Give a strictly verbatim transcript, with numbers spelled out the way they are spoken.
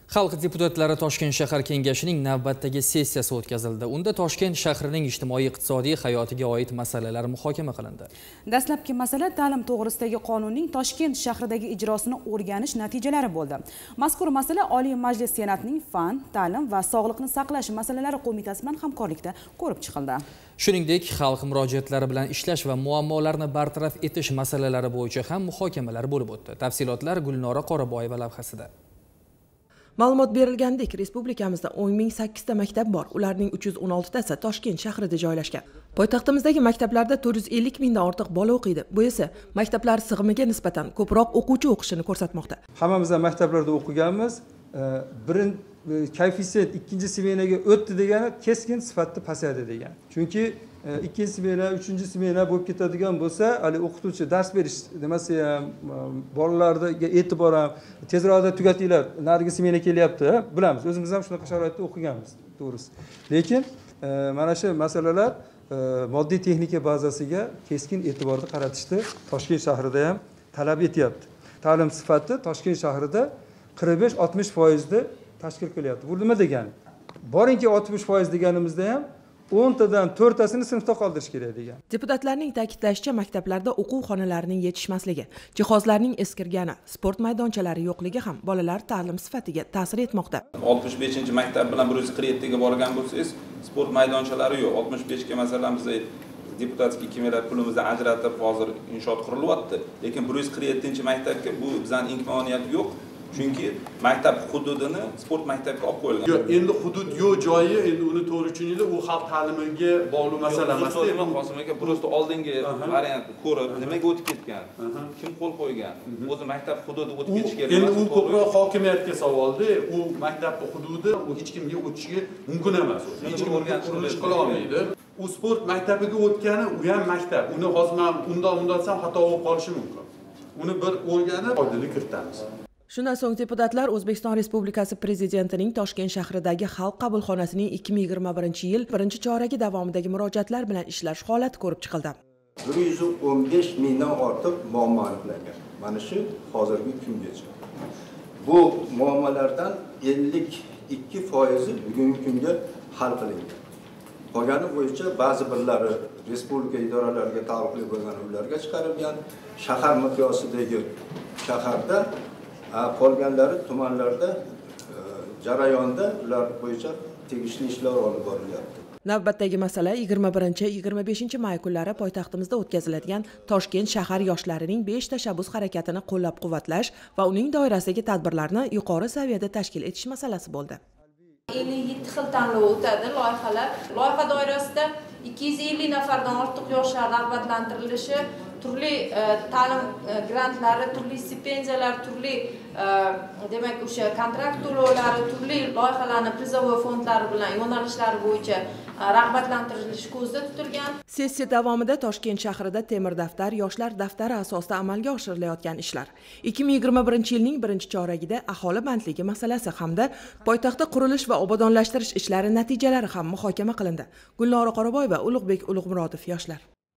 Xalq deputatlari Toshkent shahar kengashining navbatdagi sessiyasi o'tkazildi. Unda Toshkent shahrining ijtimoiy-iqtisodiy hayotiga oid masalalar muhokama qilindi. Dastlabki masala ta'lim to'g'risidagi qonunning Toshkent shahridagi ijrosini o'rganish natijalari bo'ldi. Mazkur masala Oliy Majlis Senatining Fan, ta'lim va sog'liqni saqlash masalalari qo'mitasi bilan hamkorlikda ko'rib chiqildi. Shuningdek, xalq murojaatlari bilan ishlash va muammolarni bartaraf etish masalalari bo'yicha ham muhokamalar bo'lib o'tdi. Tafsilotlar Gulnora Qoraboyeva lavhasida. Ma'lumot berilgandek, respublikamizda o'n ming sakkizta maktab bor. Ularning uch yuz o'n oltitasi Toshkent shahrida joylashgan. Poytaxtimizdagi maktablarda to'rt yuz ellik mingdan ortiq bola o'qiydi. Bu esa maktablar sig'imiga nisbatan ko'proq o'quvchi o'qishini ko'rsatmoqda. Hammamiz ham maktablarda o'qiganmiz. Birinchi koeffitsient ikkinchi smenaga o'tdi degani keskin sifatda pasayadi degan. Chunki ikkinchi smena, uchinchi smena bo'lib ketadigan bo'lsa, hali o'qituvchi dars berish demasa ham bolalarga e'tibor ham tezroqda tugatinglar, narigi smena kelyapti, bilamiz. O'zimiz ham shunaqa sharoitda o'qiganmiz, to'g'risi. Lekin mana shu masalalar moddiy texnika bazasiga keskin e'tiborni qaratishni Toshkent shahrida ham talab etyapti. Ta'lim sifati Toshkent shahrida qirq besh oltmish foizda tashkil qilyapti. Bu nima degani? Boringki oltmish foiz deganimizda ham o'ntadan to'rttasini sinfda qoldirish kerak degan. Deputatlarning ta'kidlashicha, maktablarda o'quv xonalarining yetishmasligi, jihozlarning eskirgani, sport maydonchalari yo'qligi ham bolalar ta'lim sifatiga ta'sir etmoqda. oltmish beshinchi maktab bilan bir yuz qirq yettiga borgan bo'lsangiz, sport maydonchalari yo'q. oltmish beshga masalan biz deputatskiy kemalar pulimizni ajratib hozir inshoot qurilyapti. Lekin bir yuz qirq yettinchi maktabga bu bizning imkoniyat yo'q. Chunki maktab hududini sport maktabga olib qo'yilgan. Yo'q, endi hudud yo'q joyi, endi uni to'g'ri tushuninglar, u xalq ta'limiga bog'liq masala emas. Qosim aka, prosta oldingi variantni ko'rib, nimaga o'tib ketgan? Kim qo'l qo'ygan? O'zi maktab hududi o'tib ketish kerak. Endi u ko'proq hokimiyatga savolda, u maktab hududi u hech kimga o'tishiga mumkin emas. Hech kim o'rganish qila olmaydi. U sport maktabiga o'tgani, u ham maktab. Uni hozir ham undan undan ham xato bo'lib qolishi mumkin. Uni bir o'rganib, oydinlik kiritamiz. Shundan so'ng deputatlar O'zbekiston Respublikasi Prezidentining Toshkent shahridagi Xalq qabulxonasining ikki ming yigirma birinchi yil birinchi choragi davomidagi murojaatlar bilan ishlash holati ko'rib chiqildi. bir yuz o'n besh mingdan ortiq muammo aniqlangan. Mana shu hozirgi kungacha. Bu muammolardan ellik ikki foizi bugungi kunda hal qilingan. Qolgani bo'yicha ba'zi birlari respublika idoralariga taalluqli bo'lgan ularga chiqarilgan, shahar miqyosidagi shaharda qolganlari tumanlarda jarayonda ular bo'yicha tegishli ishlar olib borilyapti. Navbatdagi masala yigirma birinchi yigirma beshinchi may kunlari poytaxtimizda o'tkaziladigan Toshkent shahar yoshlarining besh tashabbus harakatini qo'llab-quvvatlash va uning doirasidagi tadbirlarni yuqori saviyada tashkil etish masalasi bo'ldi. ellik yetti xil tanlov o'tadi, loyihalar. Loyiha doirasida ikki yuz ellik nafardan ortiq yoshlar rag'batlantirilishi, turli ta'lim grantlari, turli stipendiyalar, turli demak o'sha kontrakt to'lovlari, turli loyihalarning prizovoy fondlari bilan yo'nalishlari bo'yicha rag'batlantirilish ko'zda tutilgan. Sessiya davomida Toshkent shahrida temir daftar, yoshlar daftari asosida amalga oshirilayotgan ishlar, ikki ming yigirma birinchi yilning birinchi choragida aholi bandligi masalasi hamda poytaxtda qurilish va obodonlashtirish ishlari natijalari ham muhokama qilindi. Gulnora Qoraboyeva, Ulug'bek Ulug'murodov, yoshlar.